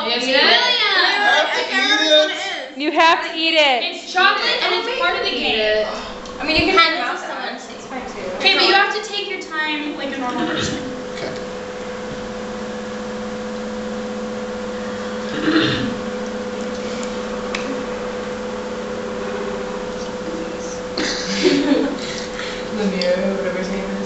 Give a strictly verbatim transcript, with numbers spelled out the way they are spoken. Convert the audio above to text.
You have to eat it. I can't remember what it is. You have to eat it. It's chocolate and it's part of the game. I mean, you can Hand hand it it to someone. It's fine too. Okay, but you have to take your time like a normal person. Okay. Lemieux, whatever his name is.